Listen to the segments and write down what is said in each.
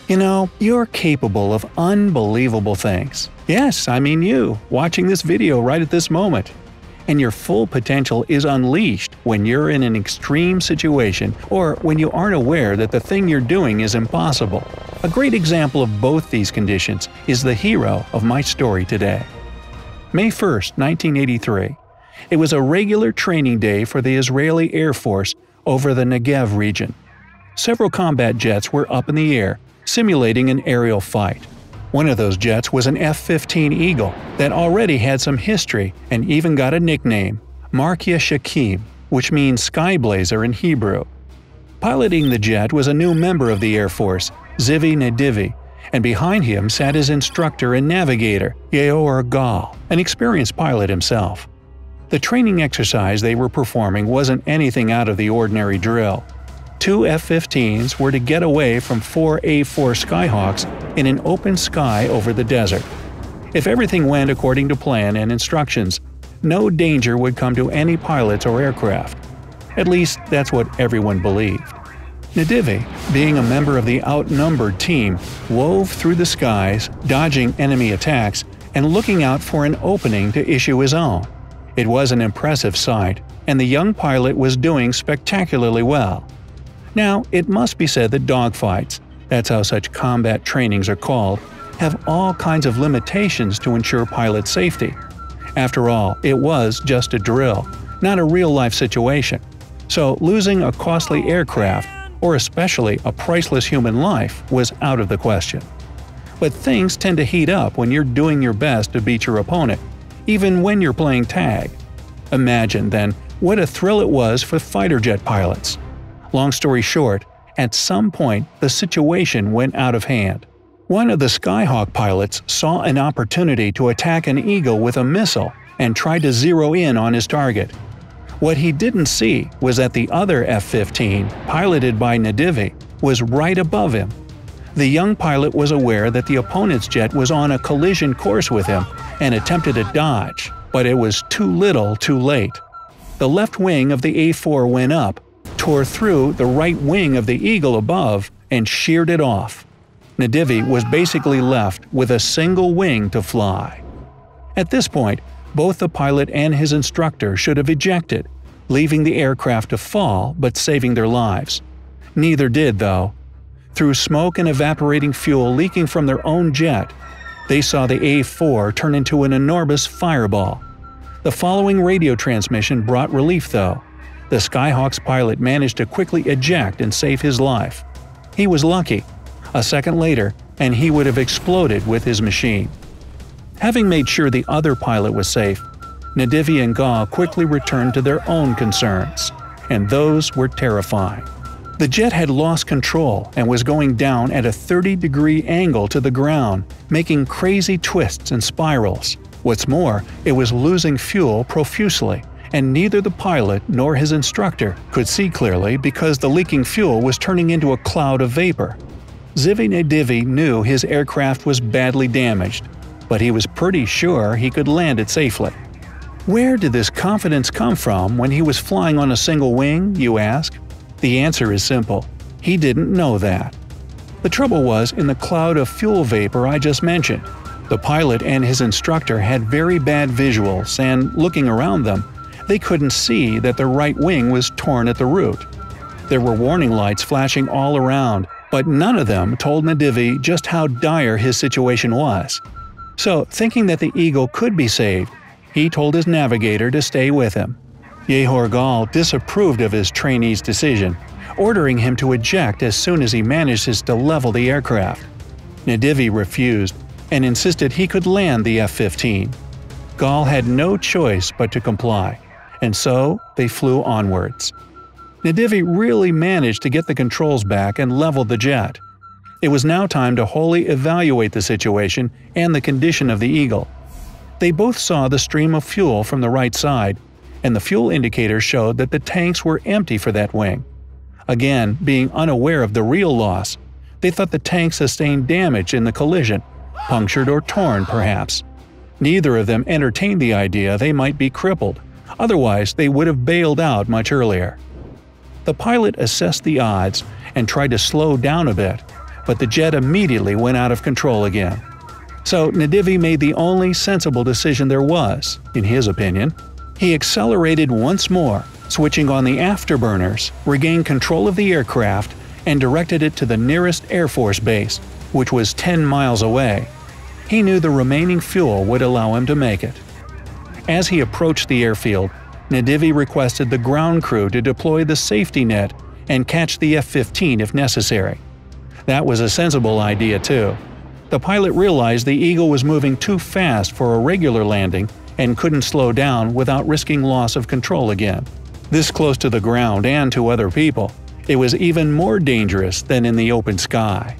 You know, you're capable of unbelievable things. Yes, I mean you, watching this video right at this moment. And your full potential is unleashed when you're in an extreme situation or when you aren't aware that the thing you're doing is impossible. A great example of both these conditions is the hero of my story today. May 1, 1983. It was a regular training day for the Israeli Air Force over the Negev region. Several combat jets were up in the air, simulating an aerial fight. One of those jets was an F-15 Eagle that already had some history and even got a nickname, Markia Schakim, which means sky blazer in Hebrew. Piloting the jet was a new member of the Air Force, Zivi Nedivi, and behind him sat his instructor and navigator, Yehoar Gal, an experienced pilot himself. The training exercise they were performing wasn't anything out of the ordinary drill. 2 F-15s were to get away from 4 A-4 Skyhawks in an open sky over the desert. If everything went according to plan and instructions, no danger would come to any pilots or aircraft. At least that's what everyone believed. Nedivi, being a member of the outnumbered team, wove through the skies, dodging enemy attacks and looking out for an opening to issue his own. It was an impressive sight, and the young pilot was doing spectacularly well. Now, it must be said that dogfights, that's how such combat trainings are called, have all kinds of limitations to ensure pilot safety. After all, it was just a drill, not a real-life situation. So losing a costly aircraft, or especially a priceless human life, was out of the question. But things tend to heat up when you're doing your best to beat your opponent, even when you're playing tag. Imagine, then, what a thrill it was for fighter jet pilots. Long story short, at some point the situation went out of hand. One of the Skyhawk pilots saw an opportunity to attack an Eagle with a missile and tried to zero in on his target. What he didn't see was that the other F-15, piloted by Nedivi, was right above him. The young pilot was aware that the opponent's jet was on a collision course with him and attempted to dodge, but it was too little too late. The left wing of the A-4 went up, tore through the right wing of the Eagle above, and sheared it off. Nedivi was basically left with a single wing to fly. At this point, both the pilot and his instructor should have ejected, leaving the aircraft to fall but saving their lives. Neither did, though. Through smoke and evaporating fuel leaking from their own jet, they saw the A-4 turn into an enormous fireball. The following radio transmission brought relief, though. The Skyhawks pilot managed to quickly eject and save his life. He was lucky. A second later, and he would have exploded with his machine. Having made sure the other pilot was safe, Nedivi and Gal quickly returned to their own concerns, and those were terrifying. The jet had lost control and was going down at a 30-degree angle to the ground, making crazy twists and spirals. What's more, it was losing fuel profusely, and neither the pilot nor his instructor could see clearly because the leaking fuel was turning into a cloud of vapor. Zivi Nedivi knew his aircraft was badly damaged, but he was pretty sure he could land it safely. Where did this confidence come from when he was flying on a single wing, you ask? The answer is simple. He didn't know that. The trouble was in the cloud of fuel vapor I just mentioned. The pilot and his instructor had very bad visuals, and looking around them, they couldn't see that the right wing was torn at the root. There were warning lights flashing all around, but none of them told Nedivi just how dire his situation was. So, thinking that the Eagle could be saved, he told his navigator to stay with him. Yehoar Gal disapproved of his trainee's decision, ordering him to eject as soon as he manages to level the aircraft. Nedivi refused and insisted he could land the F-15. Gal had no choice but to comply, and so they flew onwards. Nedivi really managed to get the controls back and leveled the jet. It was now time to wholly evaluate the situation and the condition of the Eagle. They both saw the stream of fuel from the right side, and the fuel indicator showed that the tanks were empty for that wing. Again, being unaware of the real loss, they thought the tank sustained damage in the collision, punctured or torn perhaps. Neither of them entertained the idea they might be crippled, otherwise they would have bailed out much earlier. The pilot assessed the odds and tried to slow down a bit, but the jet immediately went out of control again. So Nedivi made the only sensible decision there was, in his opinion. He accelerated once more, switching on the afterburners, regained control of the aircraft, and directed it to the nearest Air Force base, which was 10 miles away. He knew the remaining fuel would allow him to make it. As he approached the airfield, Nedivi requested the ground crew to deploy the safety net and catch the F-15 if necessary. That was a sensible idea too. The pilot realized the Eagle was moving too fast for a regular landing and couldn't slow down without risking loss of control again. This close to the ground and to other people, it was even more dangerous than in the open sky.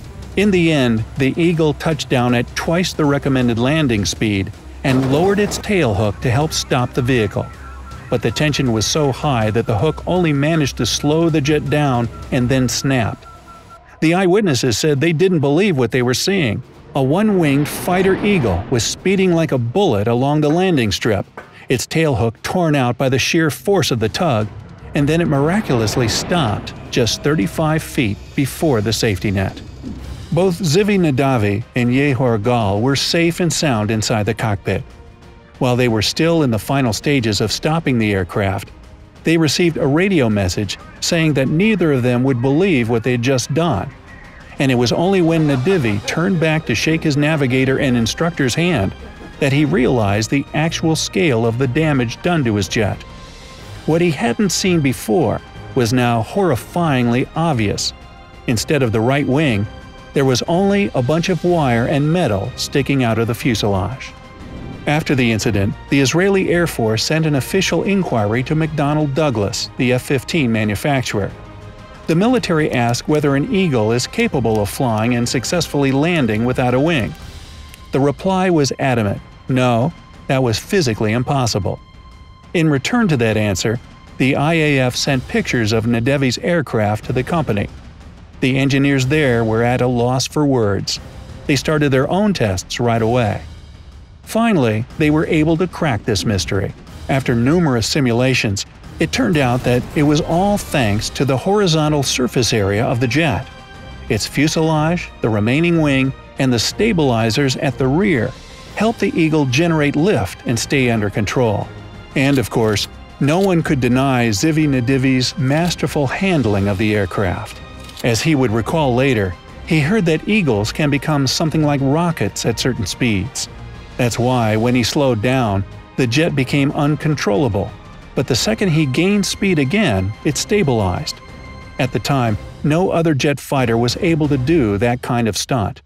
In the end, the Eagle touched down at twice the recommended landing speed and lowered its tailhook to help stop the vehicle. But the tension was so high that the hook only managed to slow the jet down and then snapped. The eyewitnesses said they didn't believe what they were seeing. A one-winged fighter eagle was speeding like a bullet along the landing strip, its tailhook torn out by the sheer force of the tug, and then it miraculously stopped just 35 feet before the safety net. Both Zivi Nedivi and Yehoar Gal were safe and sound inside the cockpit. While they were still in the final stages of stopping the aircraft, they received a radio message saying that neither of them would believe what they had just done. And it was only when Nedivi turned back to shake his navigator and instructor's hand that he realized the actual scale of the damage done to his jet. What he hadn't seen before was now horrifyingly obvious. Instead of the right wing, there was only a bunch of wire and metal sticking out of the fuselage. After the incident, the Israeli Air Force sent an official inquiry to McDonnell Douglas, the F-15 manufacturer. The military asked whether an Eagle is capable of flying and successfully landing without a wing. The reply was adamant: no, that was physically impossible. In return to that answer, the IAF sent pictures of Nedivi's aircraft to the company. The engineers there were at a loss for words. They started their own tests right away. Finally, they were able to crack this mystery. After numerous simulations, it turned out that it was all thanks to the horizontal surface area of the jet. Its fuselage, the remaining wing, and the stabilizers at the rear helped the Eagle generate lift and stay under control. And of course, no one could deny Zivi Nedivi's masterful handling of the aircraft. As he would recall later, he heard that Eagles can become something like rockets at certain speeds. That's why, when he slowed down, the jet became uncontrollable. But the second he gained speed again, it stabilized. At the time, no other jet fighter was able to do that kind of stunt.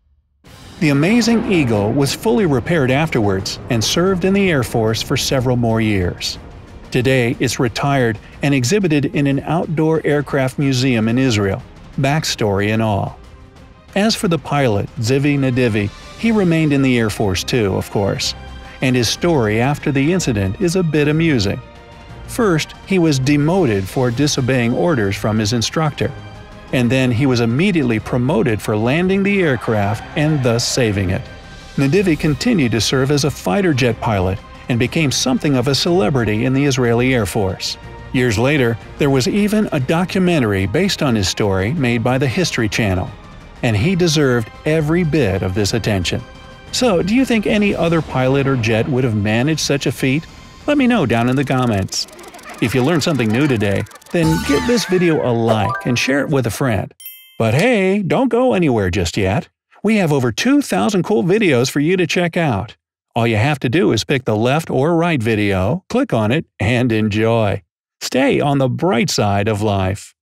The amazing Eagle was fully repaired afterwards and served in the Air Force for several more years. Today, it's retired and exhibited in an outdoor aircraft museum in Israel, backstory and all. As for the pilot, Zivi Nedivi, he remained in the Air Force too, of course, and his story after the incident is a bit amusing. First, he was demoted for disobeying orders from his instructor, and then he was immediately promoted for landing the aircraft and thus saving it. Nedivi continued to serve as a fighter jet pilot and became something of a celebrity in the Israeli Air Force. Years later, there was even a documentary based on his story made by the History Channel, and he deserved every bit of this attention. So, do you think any other pilot or jet would have managed such a feat? Let me know down in the comments. If you learned something new today, then give this video a like and share it with a friend. But hey, don't go anywhere just yet. We have over 2,000 cool videos for you to check out. All you have to do is pick the left or right video, click on it, and enjoy. Stay on the bright side of life.